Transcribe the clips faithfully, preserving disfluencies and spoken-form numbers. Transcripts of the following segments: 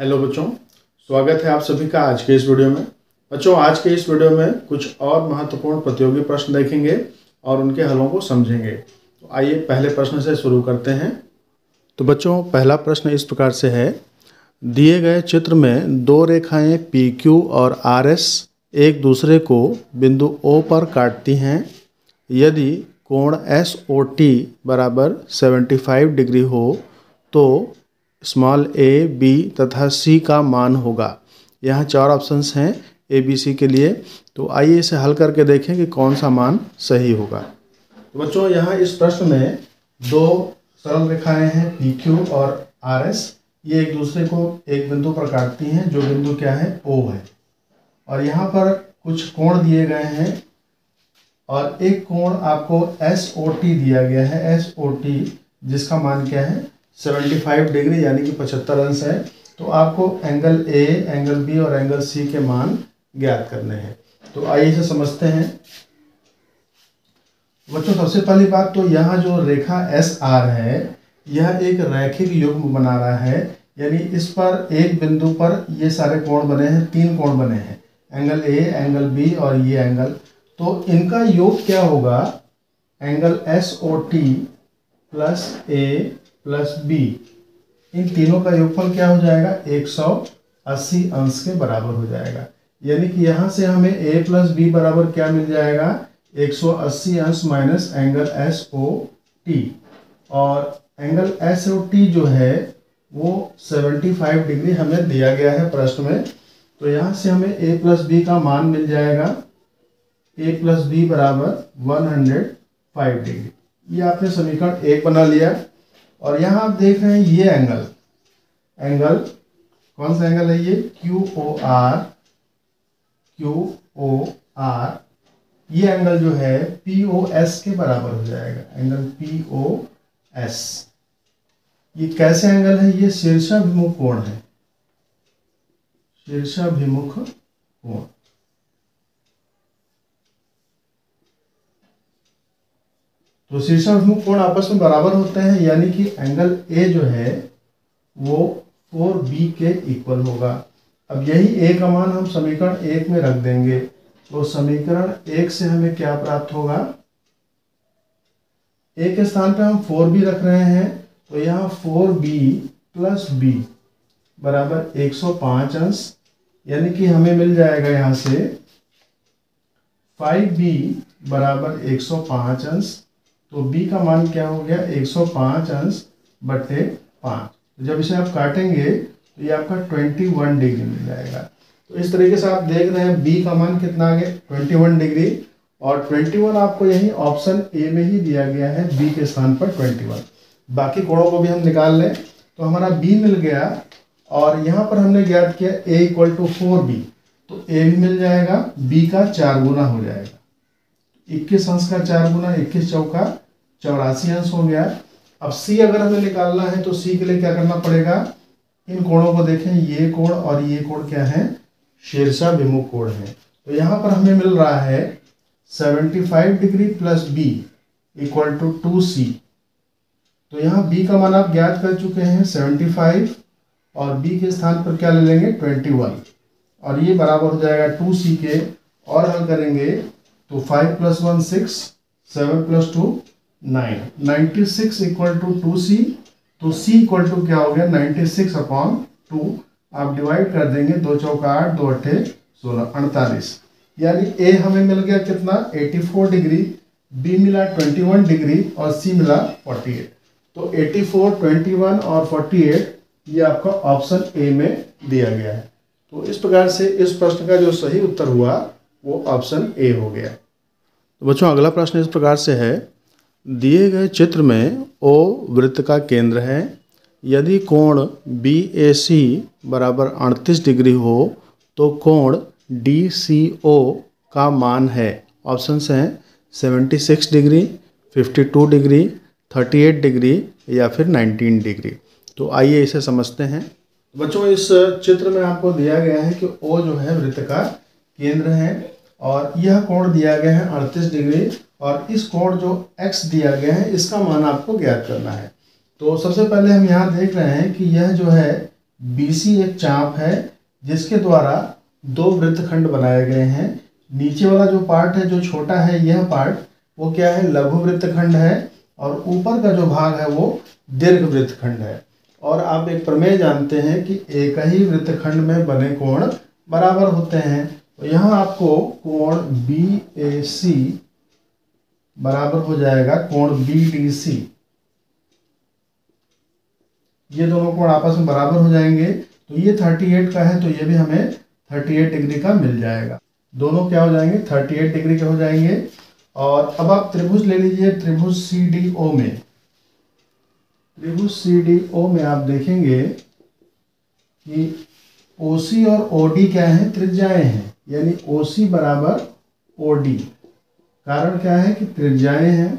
Hello बच्चों, स्वागत है आप सभी का आज के इस वीडियो में। बच्चों, आज के इस वीडियो में कुछ और महत्वपूर्ण प्रतियोगी प्रश्न देखेंगे और उनके हलों को समझेंगे। तो आइए पहले प्रश्न से शुरू करते हैं। तो बच्चों, पहला प्रश्न इस प्रकार से है, दिए गए चित्र में दो रेखाएं पी क्यू और आर एस एक दूसरे को बिंदु ओ पर काटती हैं। यदि कोण एस ओ टी बराबर पचहत्तर डिग्री हो तो स्मॉल ए, बी तथा सी का मान होगा। यहाँ चार ऑप्शंस हैं ए, बी, सी के लिए। तो आइए इसे हल करके देखें कि कौन सा मान सही होगा। तो बच्चों, यहाँ इस प्रश्न में दो सरल रेखाएं हैं पी क्यू और आर एस। ये एक दूसरे को एक बिंदु पर काटती हैं, जो बिंदु क्या है, ओ है। और यहाँ पर कुछ कोण दिए गए हैं और एक कोण आपको एस ओ टी दिया गया है। एस ओ टी जिसका मान क्या है, पचहत्तर डिग्री यानी कि पचहत्तर अंश है। तो आपको एंगल ए, एंगल बी और एंगल सी के मान ज्ञात करने हैं। तो आइए इसे समझते हैं। बच्चों, सबसे पहली बात तो यहाँ जो रेखा एस आर है, यह एक रैखिक युग्म बना रहा है। यानी इस पर एक बिंदु पर ये सारे कोण बने हैं, तीन कोण बने हैं, एंगल ए, एंगल बी और ये एंगल। तो इनका योग क्या होगा, angle S O T plus A plus B, इन तीनों का योगफल क्या हो जाएगा, एक सौ अस्सी अंश के बराबर हो जाएगा। यानी कि यहाँ से हमें a प्लस बी बराबर क्या मिल जाएगा, एक सौ अस्सी अंश minus angle S O T. और एंगल एस ओ टी जो है वो पचहत्तर डिग्री हमें दिया गया है प्रश्न में। तो यहाँ से हमें a प्लस बी का मान मिल जाएगा, a प्लस बी बराबर एक सौ पाँच डिग्री। ये आपने समीकरण एक बना लिया। और यहाँ आप देख रहे हैं ये एंगल, एंगल कौन सा एंगल है, ये Q O R, Q O R. ये एंगल जो है पी ओ एस के बराबर हो जाएगा, एंगल पी ओ एस। ये कैसे एंगल है, ये शीर्षाभिमुख कोण है, शीर्षाभिमुख कोण। तो शीर्षाभिमुख कोण आपस में बराबर होते हैं, यानी कि एंगल ए जो है वो फोर बी के इक्वल होगा। अब यही ए का मान हम समीकरण एक में रख देंगे। तो समीकरण एक से हमें क्या प्राप्त होगा, ए के स्थान पे हम फोर बी रख रहे हैं। तो यहाँ फोर बी प्लस बी बराबर एक सौ पाँच अंश, यानी कि हमें मिल जाएगा यहाँ से फाइव बी बराबर एक सौ पाँच अंश। तो b का मान क्या हो गया, एक सौ पाँच अंश बटे पाँच। तो जब इसे आप काटेंगे तो ये आपका इक्कीस डिग्री मिल जाएगा। तो इस तरीके से आप देख रहे हैं b का मान कितना आ गया, इक्कीस डिग्री। और इक्कीस आपको यही ऑप्शन ए में ही दिया गया है, b के स्थान पर इक्कीस। बाकी कोणों को भी हम निकाल लें तो हमारा b मिल गया। और यहाँ पर हमने ज्ञात किया a equal to four B, तो a भी मिल जाएगा, b का चार गुना हो जाएगा। इक्कीस अंश का चार गुना, इक्कीस चौका चौरासी अंश हो गया। अब c अगर हमें निकालना है तो c के लिए क्या करना पड़ेगा, इन कोणों को देखें, ये कोण और ये कोण क्या है, शीर्षाभिमुख कोण है। तो यहाँ पर हमें मिल रहा है पचहत्तर degree plus b equal to two C. तो यहाँ b का मान आप ज्ञात कर चुके हैं पचहत्तर, और b के स्थान पर क्या ले लेंगे, इक्कीस। और ये बराबर हो जाएगा टू सी के। और हल करेंगे तो five plus one six, seven plus two nine, ninety six equal to two C. तो c इक्वल टू क्या हो गया, नाइन्टी सिक्स अपॉन टू। आप डिवाइड कर देंगे, दो चौका आठ, दो अट्ठे सोलह, अड़तालीस। यानी a हमें मिल गया कितना, चौरासी डिग्री, b मिला इक्कीस डिग्री और c मिला अड़तालीस। तो चौरासी, इक्कीस और अड़तालीस ये आपका ऑप्शन ए में दिया गया है। तो इस प्रकार से इस प्रश्न का जो सही उत्तर हुआ वो ऑप्शन ए हो गया। तो बच्चों, अगला प्रश्न इस प्रकार से है, दिए गए चित्र में O वृत्त का केंद्र है। यदि कोण बी ए सी बराबर अड़तीस डिग्री हो तो कोण डी सी ओ का मान है। ऑप्शंस हैं छिहत्तर डिग्री, बावन डिग्री, अड़तीस डिग्री या फिर उन्नीस डिग्री। तो आइए इसे समझते हैं। बच्चों, इस चित्र में आपको दिया गया है कि O जो है वृत्त का केंद्र है और यह कोण दिया गया है अड़तीस डिग्री, और इस कोण जो x दिया गया है इसका मान आपको ज्ञात करना है। तो सबसे पहले हम यहाँ देख रहे हैं कि यह जो है बी सी एक चाप है जिसके द्वारा दो वृत्तखंड बनाए गए हैं। नीचे वाला जो पार्ट है जो छोटा है यह पार्ट वो क्या है, लघु वृत्तखंड है, और ऊपर का जो भाग है वो दीर्घ वृत्तखंड है। और आप एक प्रमेय जानते हैं कि एक ही वृत्तखंड में बने कोण बराबर होते हैं। तो यहाँ आपको कोण बी ए सी बराबर हो जाएगा कोण बी डी सी। ये दोनों कोण आपस में बराबर हो जाएंगे। तो ये अड़तीस का है तो ये भी हमें अड़तीस डिग्री का मिल जाएगा। दोनों क्या हो जाएंगे, अड़तीस डिग्री के हो जाएंगे। और अब आप त्रिभुज ले लीजिए। त्रिभुज सी डी ओ में त्रिभुज सी डी ओ में आप देखेंगे कि O C और O D क्या है, त्रिज्याएं हैं। यानी O C बराबर O D। कारण क्या है कि त्रिज्याएं हैं,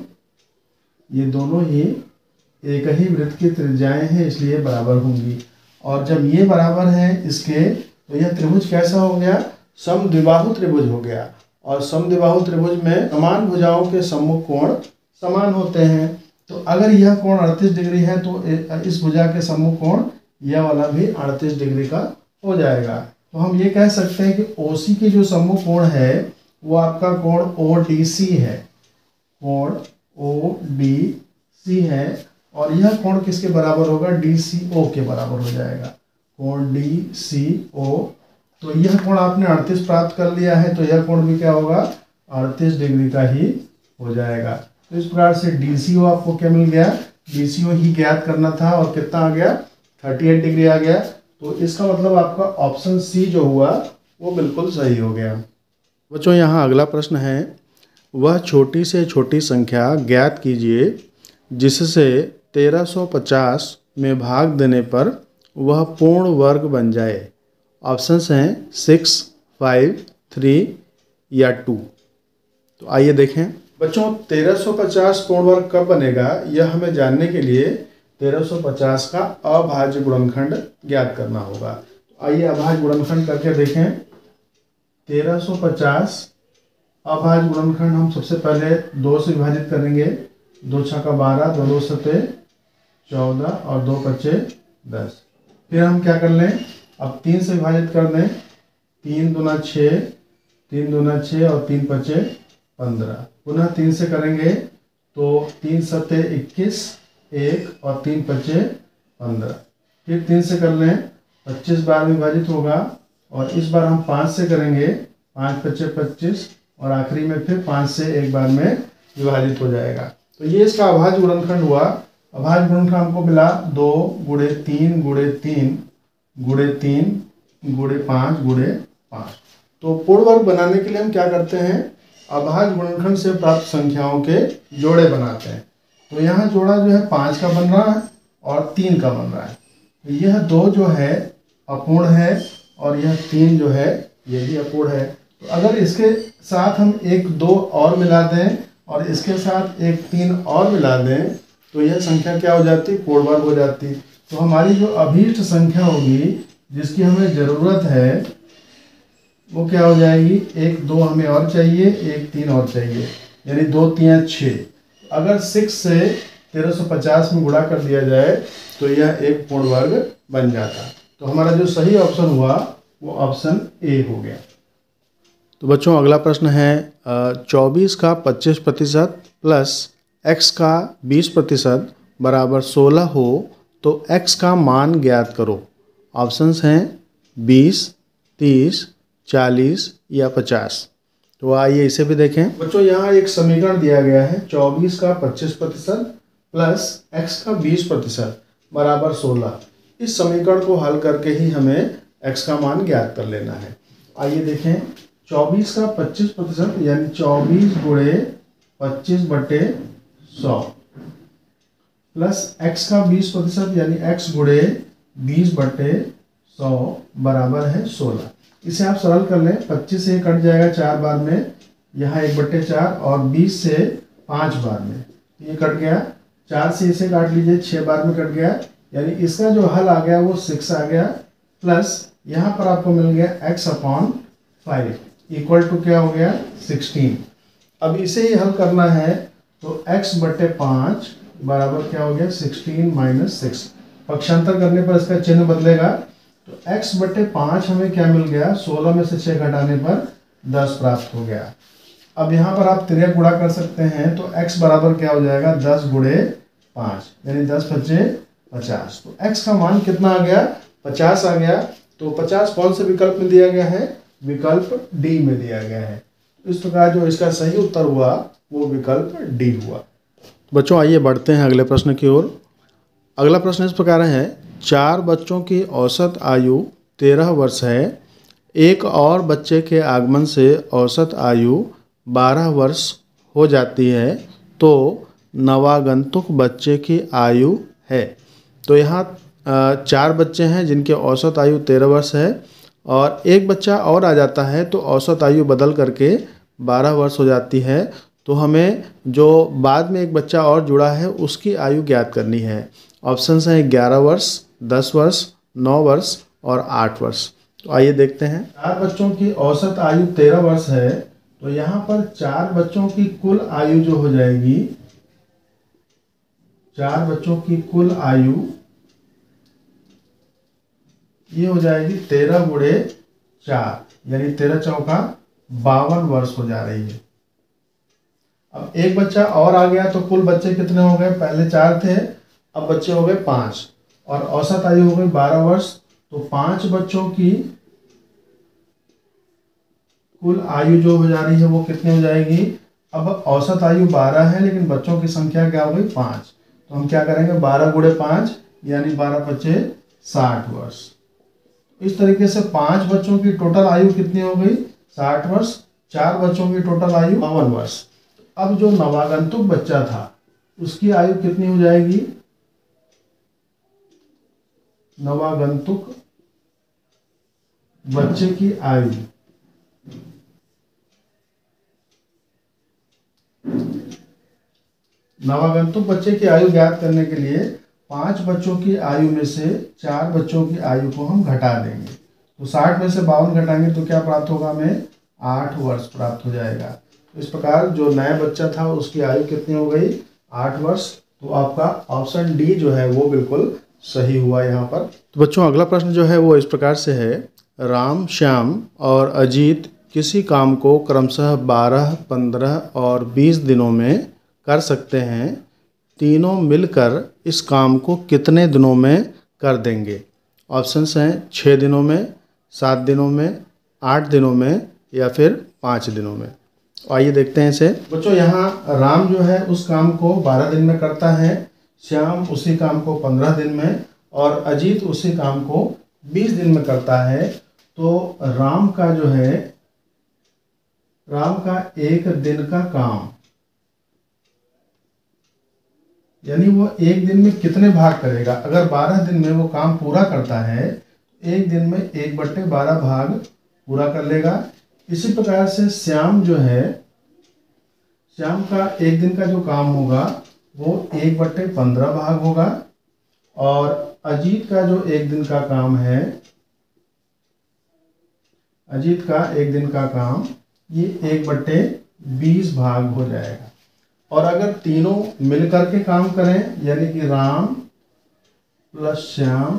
ये दोनों ही एक ही वृत्त की त्रिज्याएं हैं इसलिए बराबर होंगी। और जब ये बराबर हैं इसके तो यह त्रिभुज कैसा हो गया, समद्विबाहु त्रिभुज हो गया। और समद्विबाहु त्रिभुज में समान भुजाओं के सम्मुख कोण समान होते हैं। तो अगर यह कोण अड़तीस डिग्री है तो इस भुजा के सम्मुख कोण यह वाला भी अड़तीस डिग्री का हो जाएगा। तो हम ये कह सकते हैं कि O C के जो सम्मुख कोण है वो आपका कोण O D C है, कोण O D C है। और यह कोण किसके बराबर होगा, D C O के बराबर हो जाएगा, कोण D C O। तो यह कोण आपने अड़तीस प्राप्त कर लिया है तो यह कोण भी क्या होगा, अड़तीस डिग्री का ही हो जाएगा। तो इस प्रकार से D C O आपको क्या मिल गया, D C O ही ज्ञात करना था और कितना आ गया, अड़तीस डिग्री आ गया। तो इसका मतलब आपका ऑप्शन सी जो हुआ वो बिल्कुल सही हो गया। बच्चों यहाँ अगला प्रश्न है, वह छोटी से छोटी संख्या ज्ञात कीजिए जिससे तेरह सौ पचास में भाग देने पर वह पूर्ण वर्ग बन जाए। ऑप्शंस हैं सिक्स, फाइव, थ्री या टू। तो आइए देखें बच्चों, तेरह सौ पचास पूर्ण वर्ग कब बनेगा यह हमें जानने के लिए तेरह सौ पचास का अभाज्य गुणनखंड ज्ञात करना होगा। तो आइए अभाज्य गुणनखंड करके देखें। तेरह सौ पचास अभाज्य गुणनखंड हम सबसे पहले दो से विभाजित करेंगे। दो छक्का बारह, दो दो सते चौदह और दो पच्चे दस। फिर हम क्या कर लें, अब तीन से विभाजित कर दें। तीन दूना छः, तीन दूना छः और तीन पच्चे पंद्रह। पुनः तीन से करेंगे तो तीन सते इक्कीस, एक और तीन पच्चे पंद्रह। फिर तीन से कर लें, पच्चीस बार में विभाजित होगा। और इस बार हम पाँच से करेंगे, पाँच पच्चे पच्चीस और आखिरी में फिर पाँच से एक बार में विभाजित हो जाएगा। तो ये इसका अभाज्य गुणनखंड हुआ। अभाज्य गुणनखंड हमको मिला दो गुणे तीन गुणे तीन गुणे तीन गुणे पाँच गुणे पाँच। तो पूर्ण वर्ग बनाने के लिए हम क्या करते हैं, अभाज्य गुणनखंड से प्राप्त संख्याओं के जोड़े बनाते हैं। तो यहाँ जोड़ा जो है पाँच का बन रहा है और तीन का बन रहा है। तो यह दो जो है अपूर्ण है और यह तीन जो है ये भी अपूर्ण है। तो अगर इसके साथ हम एक दो और मिला दें और इसके साथ एक तीन और मिला दें तो यह संख्या क्या हो जाती, पूर्ण वर्ग हो जाती। तो हमारी जो अभीष्ट संख्या होगी जिसकी हमें ज़रूरत है वो क्या हो जाएगी, एक दो हमें और चाहिए, एक तीन और चाहिए, यानी दो तीन छः। अगर सिक्स से तेरह सौ पचास में गुणा कर दिया जाए तो यह एक पूर्ण वर्ग बन जाता। तो हमारा जो सही ऑप्शन हुआ वो ऑप्शन ए हो गया। तो बच्चों अगला प्रश्न है, चौबीस का पच्चीस प्रतिशत प्लस एक्स का बीस प्रतिशत बराबर सोलह हो तो एक्स का मान ज्ञात करो। ऑप्शंस हैं बीस, तीस, चालीस या पचास। तो आइए इसे भी देखें। बच्चों यहाँ एक समीकरण दिया गया है, चौबीस का पच्चीस प्रतिशत प्लस एक्स का बीस प्रतिशत बराबर सोलह। इस समीकरण को हल करके ही हमें एक्स का मान ज्ञात कर लेना है। आइए देखें, चौबीस का पच्चीस प्रतिशत यानी चौबीस गुणे पच्चीस बटे सौ प्लस एक्स का बीस प्रतिशत यानी एक्स गुणे बीस बटे सौ बराबर है सोलह। इसे आप सरल कर लें, पच्चीस से कट जाएगा चार बार में, यहाँ एक बट्टे चार और बीस से पाँच बार में ये कट गया। चार से इसे काट लीजिए, छः बार में कट गया, यानी इसका जो हल आ गया वो सिक्स आ गया। प्लस यहाँ पर आपको मिल गया X upon five equal to क्या हो गया, सिक्सटीन। अब इसे ही हल करना है तो x बट्टे पाँच बराबर क्या हो गया, सिक्सटीन माइनस सिक्स। पक्षांतर करने पर इसका चिन्ह बदलेगा, तो x बटे पाँच हमें क्या मिल गया, सोलह में से छः घटाने पर दस प्राप्त हो गया। अब यहाँ पर आप तिर्यक गुणा कर सकते हैं, तो x बराबर क्या हो जाएगा, दस गुणे पाँच यानी दस पच्चे पचास। तो x का मान कितना आ गया, पचास आ गया। तो पचास कौन से विकल्प में दिया गया है, विकल्प डी में दिया गया है। इस प्रकार जो इसका सही उत्तर हुआ वो विकल्प डी हुआ। बच्चों आइए बढ़ते हैं अगले प्रश्न की ओर। अगला प्रश्न इस प्रकार है, चार बच्चों की औसत आयु तेरह वर्ष है, एक और बच्चे के आगमन से औसत आयु बारह वर्ष हो जाती है, तो नवागंतुक बच्चे की आयु है। तो यहाँ चार बच्चे हैं जिनके औसत आयु तेरह वर्ष है और एक बच्चा और आ जाता है तो औसत आयु बदल करके बारह वर्ष हो जाती है। तो हमें जो बाद में एक बच्चा और जुड़ा है उसकी आयु ज्ञात करनी है। ऑप्शन हैं ग्यारह वर्ष, दस वर्ष, नौ वर्ष और आठ वर्ष। तो आइए देखते हैं। चार बच्चों की औसत आयु तेरह वर्ष है, तो यहाँ पर चार बच्चों की कुल आयु जो हो जाएगी, चार बच्चों की कुल आयु ये हो जाएगी तेरह गुणे चार यानी तेरह चौका बावन वर्ष हो जा रही है। अब एक बच्चा और आ गया तो कुल बच्चे कितने हो गए, पहले चार थे अब बच्चे हो गए पांच और औसत आयु हो गई बारह वर्ष। तो पांच बच्चों की कुल आयु जो हो जा रही है वो कितनी हो जाएगी, अब औसत आयु बारह है लेकिन बच्चों की संख्या क्या हो गई, पांच। तो हम क्या करेंगे, बारह गुणे पांच यानी बारह पच्चे साठ वर्ष। इस तरीके से पांच बच्चों की टोटल आयु कितनी हो गई, साठ वर्ष। चार बच्चों की टोटल आयु बावन वर्ष। अब जो नवागंतुक बच्चा था उसकी आयु कितनी हो जाएगी, नवागंतुक बच्चे की आयु नवागंतुक बच्चे की आयु ज्ञात करने के लिए पांच बच्चों की आयु में से चार बच्चों की आयु को हम घटा देंगे। तो साठ में से बावन घटाएंगे तो क्या प्राप्त होगा, हमें आठ वर्ष प्राप्त हो जाएगा। तो इस प्रकार जो नया बच्चा था उसकी आयु कितनी हो गई, आठ वर्ष। तो आपका ऑप्शन डी जो है वो बिल्कुल सही हुआ यहाँ पर। तो बच्चों अगला प्रश्न जो है वो इस प्रकार से है, राम, श्याम और अजीत किसी काम को क्रमशः बारह, पंद्रह और बीस दिनों में कर सकते हैं, तीनों मिलकर इस काम को कितने दिनों में कर देंगे। ऑप्शंस हैं छः दिनों में, सात दिनों में, आठ दिनों में या फिर पाँच दिनों में। आइए देखते हैं इसे। बच्चों यहाँ राम जो है उस काम को बारह दिन में करता है, श्याम उसी काम को पंद्रह दिन में और अजीत उसी काम को बीस दिन में करता है। तो राम का जो है, राम का एक दिन का काम यानी वो एक दिन में कितने भाग करेगा। अगर बारह दिन में वो काम पूरा करता है एक दिन में एक बट्टे बारह भाग पूरा कर लेगा। इसी प्रकार से श्याम जो है, श्याम का एक दिन का जो काम होगा वो एक बट्टे पंद्रह भाग होगा और अजीत का जो एक दिन का काम है, अजीत का एक दिन का काम ये एक बट्टे बीस भाग हो जाएगा। और अगर तीनों मिलकर के काम करें यानी कि राम प्लस श्याम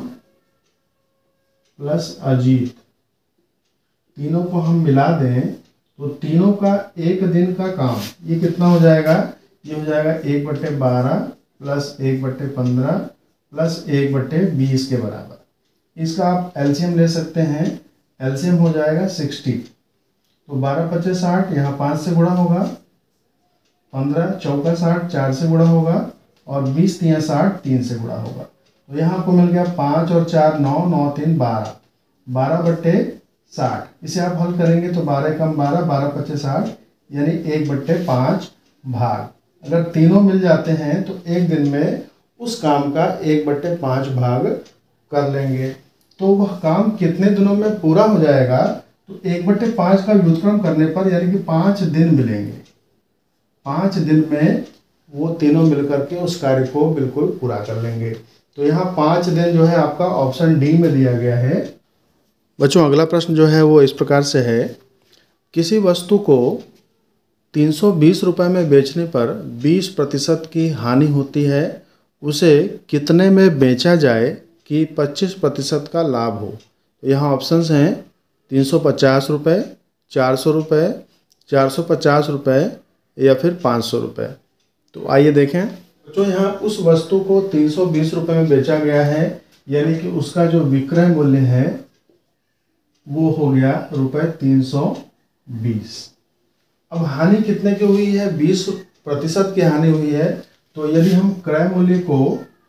प्लस अजीत, तीनों को हम मिला दें तो तीनों का एक दिन का काम ये कितना हो जाएगा, ये हो जाएगा एक बट्टे बारह प्लस एक बट्टे पंद्रह प्लस एक बट्टे बीस के बराबर। इसका आप एलसीएम ले सकते हैं, एलसीएम हो जाएगा साठ। तो बारह पच्चे साठ, यहाँ पाँच से गुणा होगा, पंद्रह चौका साठ, चार से गुणा होगा और बीस तिया साठ, तीन से गुणा होगा। तो यहाँ आपको मिल गया पाँच और चार नौ, नौ तीन बारह, बारह बट्टे साठ। इसे आप हल करेंगे तो बारह कम बारह, बारह पच्चे साठ यानी एक बट्टे पाँच भाग। अगर तीनों मिल जाते हैं तो एक दिन में उस काम का एक बट्टे पाँच भाग कर लेंगे। तो वह काम कितने दिनों में पूरा हो जाएगा, तो एक बट्टे पाँच का व्युत्क्रम करने पर यानी कि पाँच दिन मिलेंगे। पाँच दिन में वो तीनों मिलकर के उस कार्य को बिल्कुल पूरा कर लेंगे। तो यहाँ पाँच दिन जो है आपका ऑप्शन डी में दिया गया है। बच्चों अगला प्रश्न जो है वो इस प्रकार से है, किसी वस्तु को तीन सौ बीस रुपये में बेचने पर बीस प्रतिशत की हानि होती है, उसे कितने में बेचा जाए कि पच्चीस प्रतिशत का लाभ हो। तो यहाँ ऑप्शंस हैं तीन सौ पचास रुपये, चार सौ रुपये, चार सौ पचास रुपये या फिर पाँच सौ रुपये। तो आइए देखें। जो यहाँ उस वस्तु को तीन सौ बीस रुपये में बेचा गया है, यानी कि उसका जो विक्रय मूल्य है वो हो गया रुपये तीन सौ बीस। अब हानि कितने की हुई है? बीस प्रतिशत की हानि हुई है। तो यदि हम क्रय मूल्य को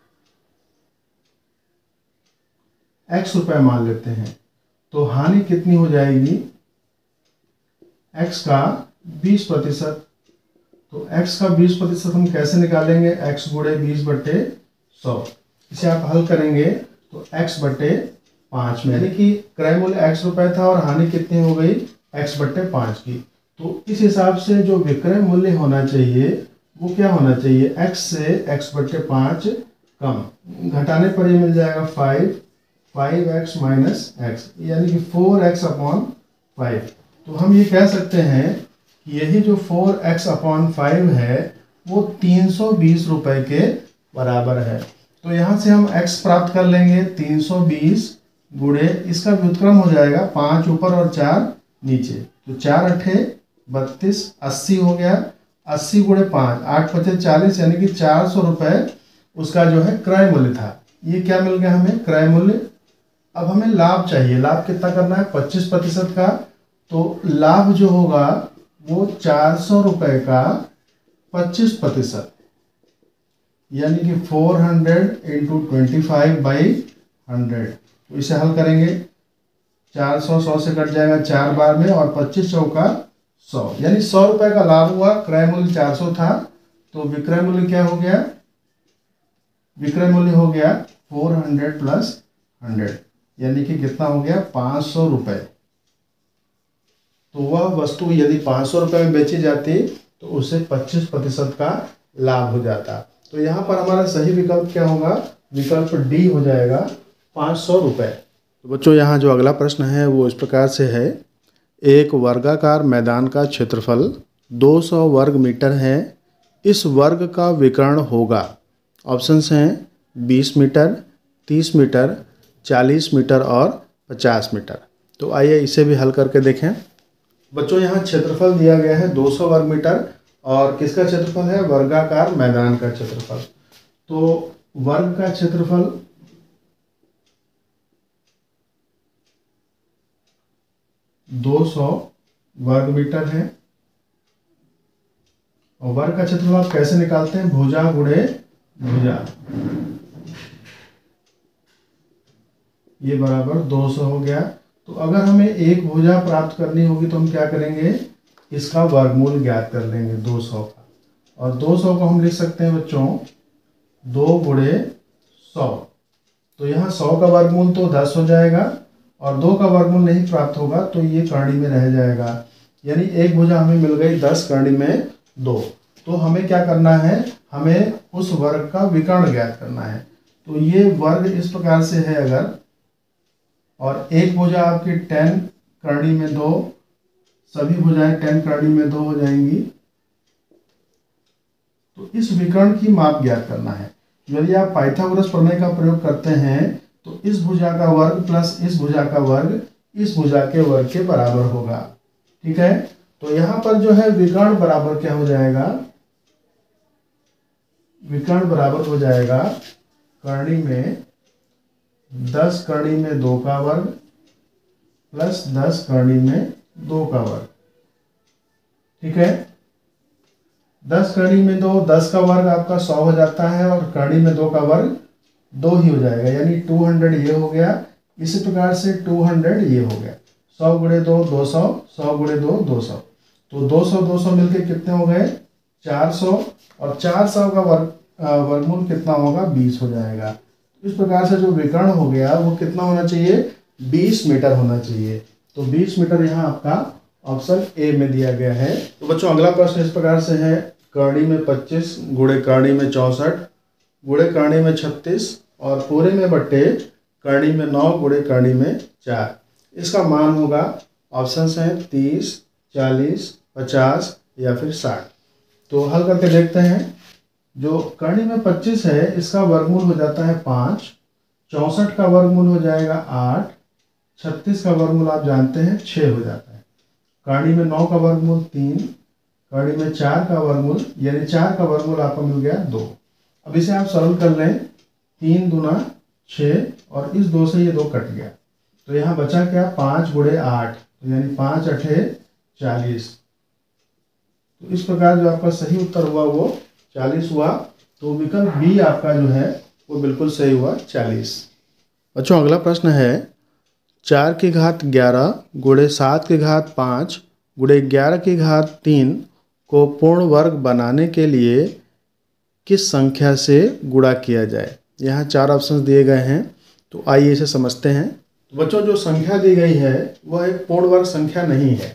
एक्स रुपये मान लेते हैं तो हानि कितनी हो जाएगी? एक्स का बीस प्रतिशत। तो x का बीस प्रतिशत हम कैसे निकालेंगे? x गुणे बीस बट्टे सौ। इसे आप हल करेंगे तो x बट्टे पाँच में, यानी कि क्रय मूल्य x रुपए था और हानि कितनी हो गई? x बट्टे पाँच की। तो इस हिसाब से जो विक्रय मूल्य होना चाहिए वो क्या होना चाहिए? x से x बट्टे पाँच कम, घटाने पर ये मिल जाएगा five, five x minus x, यानी कि फोर एक्स अपॉन फाइव। तो हम ये कह सकते हैं यही जो फोर एक्स अपॉन फाइव है वो तीन सौ बीस रुपये के बराबर है। तो यहाँ से हम x प्राप्त कर लेंगे, तीन सौ बीस गुणे इसका व्युत्क्रम हो जाएगा पाँच ऊपर और चार नीचे, तो चार अट्ठे बत्तीस, अस्सी हो गया। अस्सी गुणे पाँच, आठ पचे चालीस, यानी कि चार सौ रुपये उसका जो है क्रय मूल्य था। ये क्या मिल गया हमें? क्रय मूल्य। अब हमें लाभ चाहिए। लाभ कितना करना है? पच्चीस प्रतिशत का। तो लाभ जो होगा वो चार सौ रुपये का पच्चीस प्रतिशत, यानी कि four hundred into twenty five by hundred. तो इसे हल करेंगे, चार सौ सौ से कट जाएगा चार बार में और पच्चीस चौका सौ, यानी सौ रुपये का लाभ हुआ। क्रय मूल्य चार सौ था तो विक्रय मूल्य क्या हो गया? विक्रय मूल्य हो गया फोर हंड्रेड प्लस हंड्रेड, यानी कि कितना हो गया? पाँच सौ रुपये। तो वह वस्तु यदि पाँच सौ रुपये में बेची जाती तो उसे पच्चीस प्रतिशत का लाभ हो जाता। तो यहाँ पर हमारा सही विकल्प क्या होगा? विकल्प डी हो जाएगा, पाँच सौ रुपये। तो बच्चों यहाँ जो अगला प्रश्न है वो इस प्रकार से है। एक वर्गाकार मैदान का क्षेत्रफल दो सौ वर्ग मीटर है। इस वर्ग का विकर्ण होगा। ऑप्शंस हैं बीस मीटर, तीस मीटर, चालीस मीटर और पचास मीटर। तो आइए इसे भी हल करके देखें। बच्चों यहाँ क्षेत्रफल दिया गया है दो सौ वर्ग मीटर और किसका क्षेत्रफल है? वर्गाकार मैदान का क्षेत्रफल। तो वर्ग का क्षेत्रफल दो सौ वर्ग मीटर है और वर्ग का क्षेत्रफल आप कैसे निकालते हैं? भुजा गुणे भुजा, ये बराबर दो सौ हो गया। तो अगर हमें एक भुजा प्राप्त करनी होगी तो हम क्या करेंगे? इसका वर्गमूल ज्ञात कर लेंगे दो सौ का, और दो सौ को हम लिख सकते हैं बच्चों दो गुणे सौ। तो यहाँ सौ का वर्गमूल तो दस हो जाएगा और दो का वर्गमूल नहीं प्राप्त होगा तो ये कर्ण में रह जाएगा, यानी एक भुजा हमें मिल गई दस, कर्ण में दो। तो हमें क्या करना है? हमें उस वर्ग का विकर्ण ज्ञात करना है। तो ये वर्ग इस प्रकार से है अगर, और एक भुजा आपकी टेन, कर्णी में दो, सभी भुजाएं टेन कर्णी में दो हो जाएंगी। तो इस विकर्ण की माप ज्ञात करना है। यदि आप पाइथागोरस प्रमेय का प्रयोग करते हैं तो इस भुजा का वर्ग प्लस इस भुजा का वर्ग इस भुजा के वर्ग के बराबर होगा। ठीक है, तो यहां पर जो है विकर्ण बराबर क्या हो जाएगा? विकर्ण बराबर हो जाएगा कर्णी में दस कर्णी में दो का वर्ग प्लस दस कर्णी में दो का वर्ग। ठीक है, दस कर्णी में दो, दस का वर्ग आपका सौ हो जाता है और कर्णी में दो का वर्ग दो ही हो जाएगा, यानी टू हंड्रेड ये हो गया। इसी प्रकार से टू हंड्रेड ये हो गया। सौ गुणे दो दो सौ, सौ गुणे दो दो सौ। तो दो सौ दो सौ मिलके कितने हो गए? चार सौ, और चार सौ का वर्ग वर्गमूल कितना होगा? बीस हो जाएगा। इस प्रकार से जो विकर्ण हो गया वो कितना होना चाहिए? बीस मीटर होना चाहिए। तो बीस मीटर यहाँ आपका ऑप्शन ए में दिया गया है। तो बच्चों अगला प्रश्न इस प्रकार से है। कर्णी में पच्चीस गुणे कर्णी में चौंसठ गुणे कर्णी में छत्तीस और पूरे में बट्टे कर्णी में नौ गुणे कर्णी में चार। इसका मान होगा, ऑप्शंस हैं तीस, चालीस, पचास या फिर साठ। तो हल करके देखते हैं। जो कर्णी में पच्चीस है इसका वर्गमूल हो जाता है पाँच, चौंसठ का वर्गमूल हो जाएगा आठ, छत्तीस का वर्गमूल आप जानते हैं छः हो जाता है। करणी में नौ का वर्गमूल तीन, करणी में चार का वर्गमूल यानी चार का वर्गमूल आपको मिल गया दो। अब इसे आप सरल कर लें, तीन दूना छः और इस दो से ये दो कट गया, तो यहाँ बचा क्या, पाँच गुणे आठ, तो यानी पाँच अठे चालीस। तो इस प्रकार जो आपका सही उत्तर हुआ वो चालीस हुआ। तो विकल्प बी आपका जो है वो बिल्कुल सही हुआ, चालीस। बच्चों अगला प्रश्न है, चार की घात ग्यारह गुणे सात की घात पाँच गुणे ग्यारह की घात तीन को पूर्ण वर्ग बनाने के लिए किस संख्या से गुणा किया जाए। यहाँ चार ऑप्शंस दिए गए हैं, तो आइए इसे समझते हैं। तो बच्चों जो संख्या दी गई है वह एक पूर्ण वर्ग संख्या नहीं है।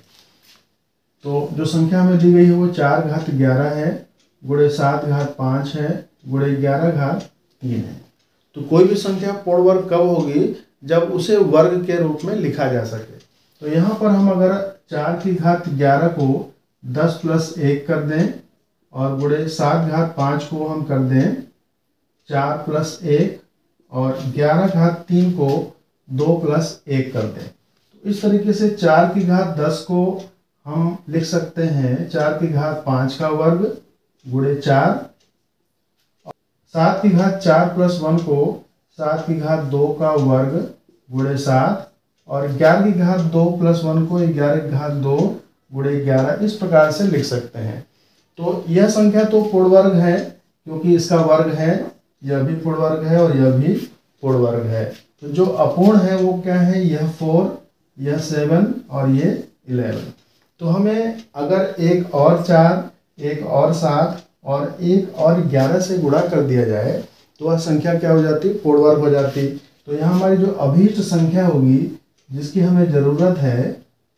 तो जो संख्या हमें दी गई है वो चार घात ग्यारह है, गुणे सात घात पाँच है, गुणे ग्यारह घात तीन है। तो कोई भी संख्या पूर्ण वर्ग कब होगी, जब उसे वर्ग के रूप में लिखा जा सके। तो यहाँ पर हम अगर चार की घात ग्यारह को दस प्लस एक कर दें और गुणे सात घात पाँच को हम कर दें चार प्लस एक और ग्यारह घात तीन को दो प्लस एक कर दें, तो इस तरीके से चार की घात दस को हम लिख सकते हैं चार की घात पाँच का वर्ग गुणे चार, सात की घात चार प्लस वन को सात की घात दो का वर्ग गुणे सात और ग्यारह की घात दो प्लस वन को ग्यारह की घात दो गुणे ग्यारह, इस प्रकार से लिख सकते हैं। तो यह संख्या तो पूर्ण वर्ग है क्योंकि इसका वर्ग है, यह भी पूर्ण वर्ग है और यह भी पूर्ण वर्ग है। तो जो अपूर्ण है वो क्या है, यह फोर, यह सेवन और ये इलेवन। तो हमें अगर एक और चार, एक और सात और एक और ग्यारह से गुणा कर दिया जाए तो वह संख्या क्या हो जाती, पूर्ण वर्ग हो जाती। तो यहाँ हमारी जो अभीष्ट संख्या होगी जिसकी हमें जरूरत है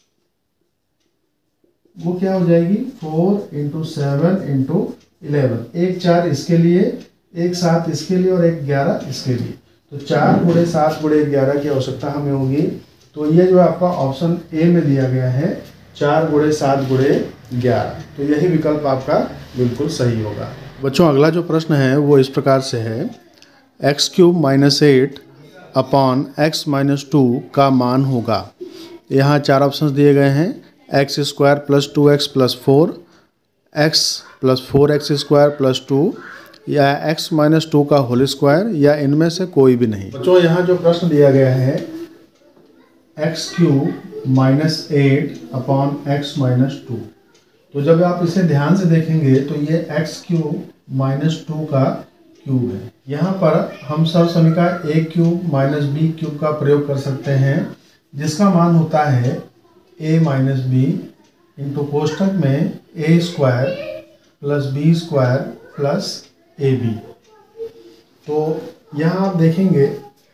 वो क्या हो जाएगी, four into seven into eleven. एक चार इसके लिए, एक सात इसके लिए और एक ग्यारह इसके लिए। तो चार गुणे सात गुणे ग्यारह की आवश्यकता हमें होगी। तो ये जो आपका ऑप्शन ए में दिया गया है चार गुणे सात गुणे ग्यारह, तो यही विकल्प आपका बिल्कुल सही होगा। बच्चों अगला जो प्रश्न है वो इस प्रकार से है, x cube minus eight upon x minus two का मान होगा। यहाँ चार ऑप्शंस दिए गए हैं, x square plus two x plus four, x plus four x square plus two या एक्स माइनस टू का होल स्क्वायर या इनमें से कोई भी नहीं। बच्चों यहाँ जो प्रश्न दिया गया है x cube minus eight upon x minus two, तो जब आप इसे ध्यान से देखेंगे तो ये एक्स क्यूब माइनस टू का क्यूब है। यहाँ पर हम सर्व समीका a cube minus b cube का प्रयोग कर सकते हैं जिसका मान होता है ए माइनस बी इंटू कोष्ठक में a square plus b square plus a b. तो यहाँ आप देखेंगे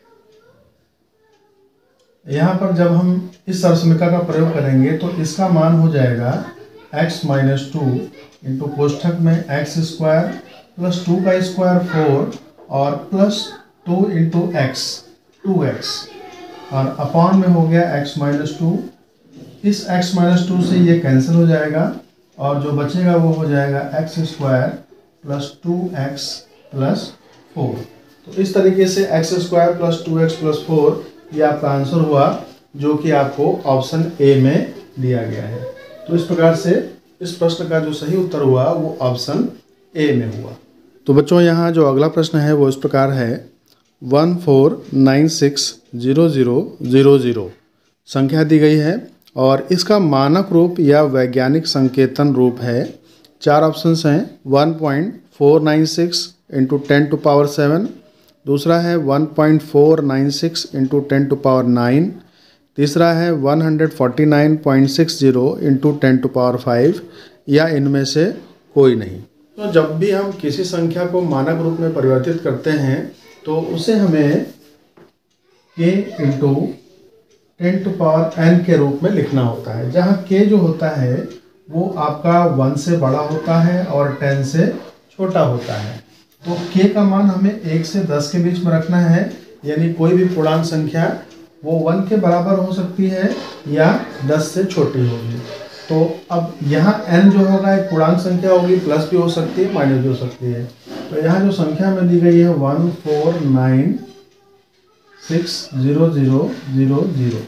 यहाँ पर जब हम इस सर्व समीका का प्रयोग करेंगे तो इसका मान हो जाएगा x माइनस टू इंटू कोष्ठक में एक्स स्क्वायर प्लस टू का स्क्वायर फोर और plus two into x two x और अपॉन में हो गया x माइनस टू। इस x माइनस टू से ये कैंसिल हो जाएगा और जो बचेगा वो हो जाएगा x square plus two x plus four. तो इस तरीके से x square plus two x plus four ये आपका आंसर हुआ जो कि आपको ऑप्शन ए में दिया गया है। तो इस प्रकार से इस प्रश्न का जो सही उत्तर हुआ वो ऑप्शन ए में हुआ। तो बच्चों यहाँ जो अगला प्रश्न है वो इस प्रकार है, one four nine six zero zero zero zero संख्या दी गई है और इसका मानक रूप या वैज्ञानिक संकेतन रूप है। चार ऑप्शंस हैं, one point four nine six into ten to power seven, दूसरा है one point four nine six into ten to power nine, तीसरा है one forty nine point six zero into ten to power five या इनमें से कोई नहीं। तो जब भी हम किसी संख्या को मानक रूप में परिवर्तित करते हैं तो उसे हमें k into ten to power n के रूप में लिखना होता है, जहाँ k जो होता है वो आपका वन से बड़ा होता है और टेन से छोटा होता है। तो k का मान हमें एक से दस के बीच में रखना है, यानी कोई भी पूर्णांक संख्या वो वन के बराबर हो सकती है या दस से छोटी होगी। तो अब यहाँ n जो होगा एक पूर्णांक संख्या होगी, प्लस भी हो सकती है माइनस भी हो सकती है। तो यहाँ जो संख्या में दी गई है one four nine six zero zero zero zero,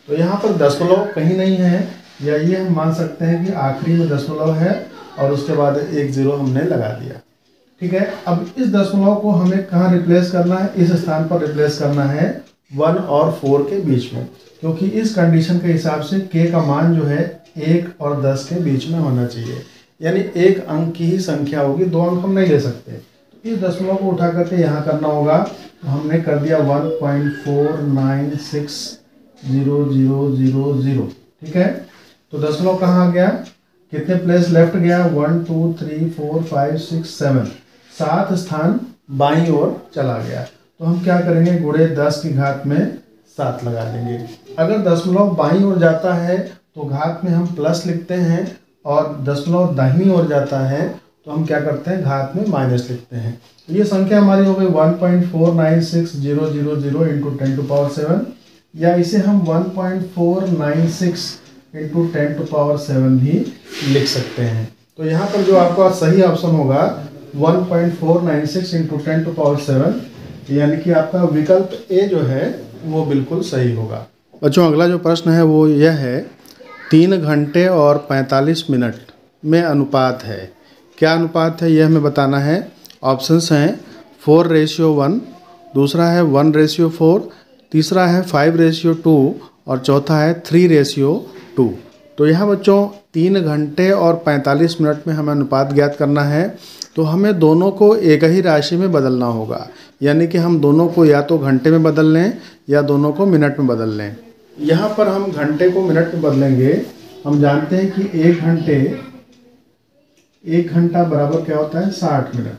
तो यहाँ पर दशमलव कहीं नहीं है, या ये हम मान सकते हैं कि आखिरी में दशमलव है और उसके बाद एक जीरो हमने लगा दिया। ठीक है, अब इस दशमलव को हमें कहाँ रिप्लेस करना है, इस स्थान पर रिप्लेस करना है वन और फोर के बीच में, क्योंकि इस कंडीशन के हिसाब से k का मान जो है एक और दस के बीच में होना चाहिए, यानी एक अंक की ही संख्या होगी, दो अंक हम नहीं ले सकते। तो इस दशमलव को उठा करके यहाँ करना होगा, तो हमने कर दिया one point four nine six zero zero zero zero. ठीक है, तो दशमलव कहाँ आ गया, कितने प्लेस लेफ्ट गया, one two three four five six seven, सात स्थान बाईं ओर चला गया। तो हम क्या करेंगे, गुणे दस की घात में सात लगा देंगे। अगर दशमलव बाईं ओर जाता है तो घात में हम प्लस लिखते हैं, और दशमलव दाहिनी ओर जाता है तो हम क्या करते हैं, घात में माइनस लिखते हैं। तो ये संख्या हमारी हो गई one point four nine six zero zero zero into ten to power seven, या इसे हम one point four nine six into ten to power seven भी लिख सकते हैं। तो यहाँ पर जो आपका सही ऑप्शन होगा one point four nine six into ten to power seven, यानी कि आपका विकल्प ए जो है वो बिल्कुल सही होगा। बच्चों अगला जो प्रश्न है वो यह है, तीन घंटे और पैंतालीस मिनट में अनुपात है, क्या अनुपात है यह हमें बताना है। ऑप्शंस हैं फोर रेशियो वन, दूसरा है वन रेशियो फोर, तीसरा है फाइव रेशियो टू और चौथा है थ्री रेशियो टू। तो यहाँ बच्चों तीन घंटे और पैंतालीस मिनट में हमें अनुपात ज्ञात करना है, तो हमें दोनों को एक ही राशि में बदलना होगा, यानी कि हम दोनों को या तो घंटे में बदल लें या दोनों को मिनट में बदल लें। यहाँ पर हम घंटे को मिनट में बदलेंगे। हम जानते हैं कि एक घंटे एक घंटा बराबर क्या होता है, साठ मिनट।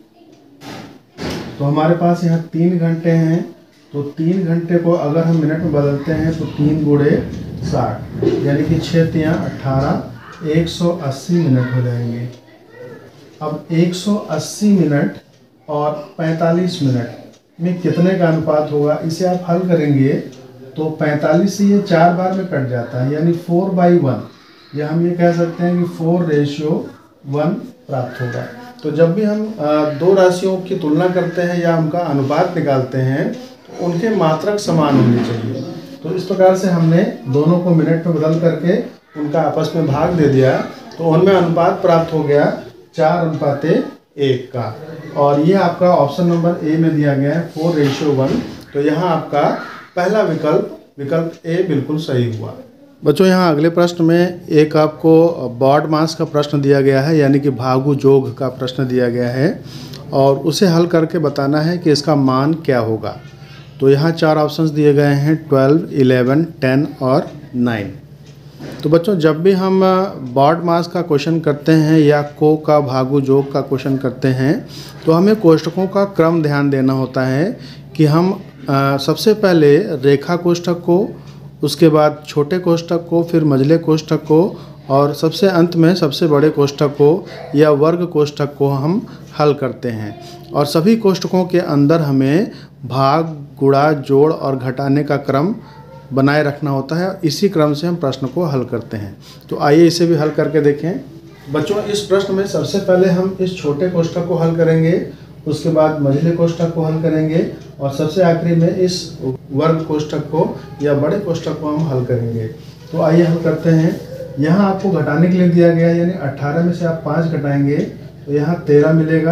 तो हमारे पास यहाँ तीन घंटे हैं, तो तीन घंटे को अगर हम मिनट में बदलते हैं तो तीन गुणे साठ, यानी कि छः तियाँ अट्ठारह, एक सौ अस्सी मिनट हो जाएंगे। अब एक सौ अस्सी मिनट और पैंतालीस मिनट में कितने का अनुपात होगा, इसे आप हल करेंगे तो पैंतालीस से ये चार बार में कट जाता है, यानी फोर बाई वन, या हम ये कह सकते हैं कि फोर रेशियो वन प्राप्त होगा। तो जब भी हम दो राशियों की तुलना करते हैं या उनका अनुपात निकालते हैं तो उनके मात्रक समान होने चाहिए। तो इस प्रकार से हमने दोनों को मिनट में बदल करके उनका आपस में भाग दे दिया, तो उनमें अनुपात प्राप्त हो गया चार अनुपाते एक का, और ये आपका ऑप्शन नंबर ए में दिया गया है फोर रेशियो वन। तो यहाँ आपका पहला विकल्प विकल्प ए बिल्कुल सही हुआ। बच्चों यहाँ अगले प्रश्न में एक आपको बॉड मास का प्रश्न दिया गया है, यानी कि भागु जोग का प्रश्न दिया गया है, और उसे हल करके बताना है कि इसका मान क्या होगा। तो यहाँ चार ऑप्शंस दिए गए हैं, ट्वेल्व, इलेवन, टेन और नाइन। तो बच्चों जब भी हम बॉड मास का क्वेश्चन करते हैं या को का भागु जोग का क्वेश्चन करते हैं तो हमें कोष्ठकों का क्रम ध्यान देना होता है कि हम आ, सबसे पहले रेखा कोष्ठक को, उसके बाद छोटे कोष्ठक को, फिर मझले कोष्ठक को, और सबसे अंत में सबसे बड़े कोष्ठक को या वर्ग कोष्ठक को हम हल करते हैं। और सभी कोष्ठकों के अंदर हमें भाग, गुणा, जोड़ और घटाने का क्रम बनाए रखना होता है, इसी क्रम से हम प्रश्न को हल करते हैं। तो आइए इसे भी हल करके देखें। बच्चों इस प्रश्न में सबसे पहले हम इस छोटे कोष्ठक को हल करेंगे, उसके बाद मझले कोष्ठक को हल करेंगे, और सबसे आखिरी में इस वर्ग कोष्ठक को या बड़े कोष्ठक को हम हल करेंगे। तो आइए हल करते हैं। यहाँ आपको घटाने के लिए दिया गया है, यानी अट्ठारह में से आप पाँच घटाएंगे तो यहाँ तेरह मिलेगा।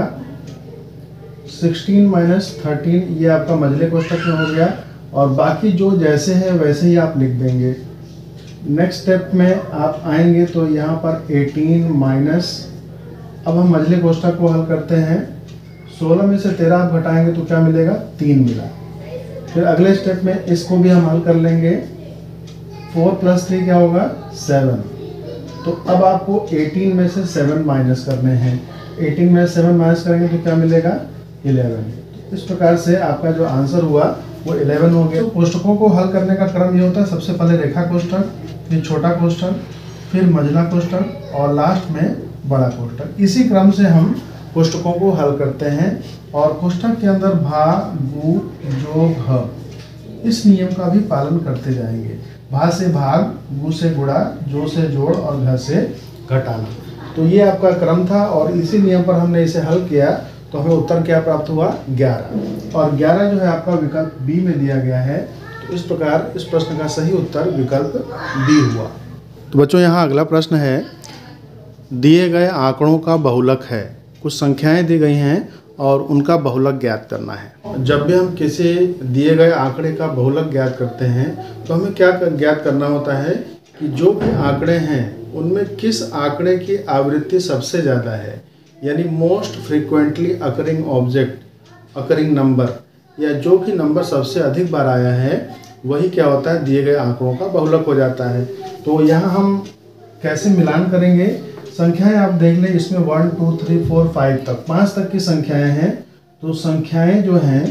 सिक्सटीन माइनस थर्टीन ये आपका मझले कोष्ठक में हो गया, और बाकी जो जैसे है वैसे ही आप लिख देंगे। नेक्स्ट स्टेप में आप आएंगे तो यहाँ पर एटीन माइनस, अब हम मझले कोष्ठक को हल करते हैं। सोलह में से तेरह आप घटाएंगे तो क्या मिलेगा, तीन मिला। फिर अगले स्टेप में इसको भी हम हल कर लेंगे। फोर प्लस थ्री क्या होगा, सेवन। तो अब आपको अठारह में से सेवन माइनस करने हैं। अठारह में से सेवन माइनस करेंगे तो क्या मिलेगा, इलेवन। इस प्रकार से आपका जो आंसर हुआ वो इलेवन हो गया। तो कोष्ठकों को हल करने का क्रम ये होता है, सबसे पहले रेखा कोष्ठक, फिर छोटा कोष्ठक, फिर मझला कोष्ठक और लास्ट में बड़ा कोष्ठक। इसी क्रम से हम कोष्ठकों को हल करते हैं, और कोष्ठक के अंदर भा, गु, जो, घ इस नियम का भी पालन करते जाएंगे। भा से भाग, गु से गुणा, जो से जोड़ और घ से घटाना। तो ये आपका क्रम था, और इसी नियम पर हमने इसे हल किया तो हमें उत्तर क्या प्राप्त हुआ, ग्यारह। और ग्यारह जो है आपका विकल्प बी में दिया गया है। तो इस प्रकार इस प्रश्न का सही उत्तर विकल्प बी हुआ। तो बच्चों यहाँ अगला प्रश्न है, दिए गए आंकड़ों का बहुलक है, कुछ संख्याएं दी गई हैं और उनका बहुलक ज्ञात करना है। जब भी हम किसी दिए गए आंकड़े का बहुलक ज्ञात करते हैं तो हमें क्या ज्ञात करना होता है कि जो भी आंकड़े हैं उनमें किस आंकड़े की आवृत्ति सबसे ज़्यादा है, यानी most frequently occurring object occurring number, या जो भी नंबर सबसे अधिक बार आया है वही क्या होता है, दिए गए आंकड़ों का बहुलक हो जाता है। तो यहाँ हम कैसे मिलान करेंगे, संख्याएं आप देख लें, इसमें one two three four five तक पाँच तक की संख्याएं हैं। तो संख्याएं जो हैं,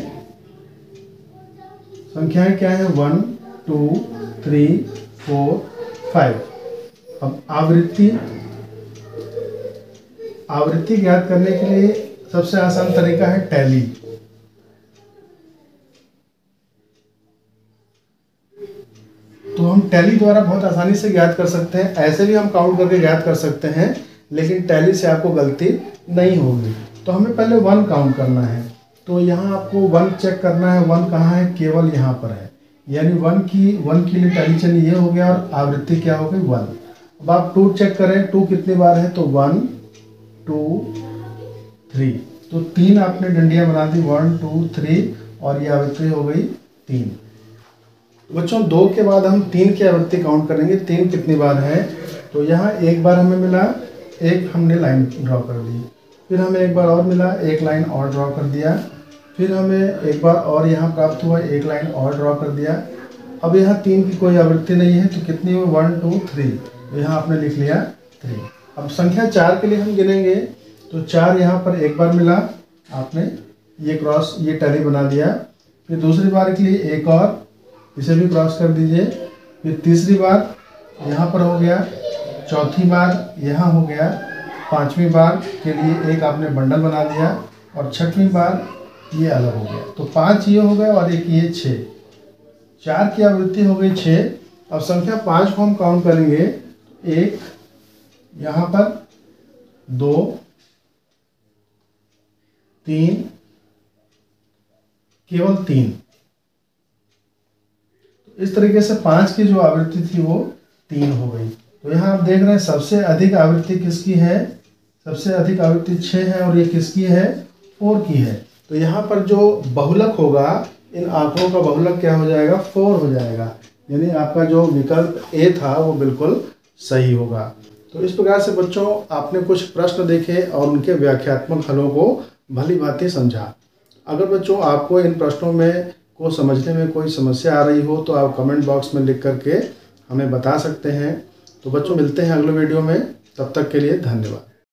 संख्याएं क्या है, one two three four five. अब आवृत्ति आवृत्ति ज्ञात करने के लिए सबसे आसान तरीका है टैली। तो हम टैली द्वारा बहुत आसानी से ज्ञात कर सकते हैं। ऐसे भी हम काउंट करके ज्ञात कर सकते हैं, लेकिन टैली से आपको गलती नहीं होगी। तो हमें पहले वन काउंट करना है। तो यहाँ आपको वन चेक करना है, वन कहाँ है, केवल यहाँ पर है, यानी वन की वन के लिए टैली चलिए ये हो गया और आवृत्ति क्या हो गई, वन। अब आप टू चेक करें, टू कितनी बार है, तो वन टू थ्री, तो तीन आपने डंडियाँ बना दी, वन टू थ्री, और ये आवृत्ति हो गई तीन। बच्चों दो के बाद हम तीन की आवृत्ति काउंट करेंगे, तीन कितनी बार है, तो यहाँ एक बार हमें मिला, एक हमने लाइन ड्रॉ कर दी, फिर हमें एक बार और मिला, एक लाइन और ड्रॉ कर दिया, फिर हमें एक बार और यहाँ प्राप्त हुआ, एक लाइन और ड्रॉ कर दिया। अब यहाँ तीन की कोई आवृत्ति नहीं है, तो कितनी हुई, वन टू थ्री, यहाँ आपने लिख लिया थ्री। अब संख्या चार के लिए हम गिनेंगे, तो चार यहाँ पर एक बार मिला, आपने ये क्रॉस ये टैली बना दिया। फिर दूसरी बार के लिए एक और, इसे भी क्रॉस कर दीजिए। फिर तीसरी बार यहाँ पर हो गया, चौथी बार यहाँ हो गया, पांचवी बार के लिए एक आपने बंडल बना दिया, और छठवीं बार ये अलग हो गया। तो पांच ये हो गए और एक ये छः, चार की आवृत्ति हो गई छः। अब संख्या पाँच को हम काउंट करेंगे, एक यहाँ पर, दो, तीन, केवल तीन। इस तरीके से पाँच की जो आवृत्ति थी वो तीन हो गई। तो यहाँ आप देख रहे हैं सबसे अधिक आवृत्ति किसकी है, सबसे अधिक आवृत्ति छः है, और ये किसकी है, फोर की है। तो यहाँ पर जो बहुलक होगा, इन आंकड़ों का बहुलक क्या हो जाएगा, फोर हो जाएगा, यानी आपका जो विकल्प ए था वो बिल्कुल सही होगा। तो इस प्रकार से बच्चों आपने कुछ प्रश्न देखे और उनके व्याख्यात्मक हलों को भली भांति समझा। अगर बच्चों आपको इन प्रश्नों में को समझने में कोई समस्या आ रही हो तो आप कमेंट बॉक्स में लिख करके हमें बता सकते हैं। तो बच्चों मिलते हैं अगले वीडियो में, तब तक के लिए धन्यवाद।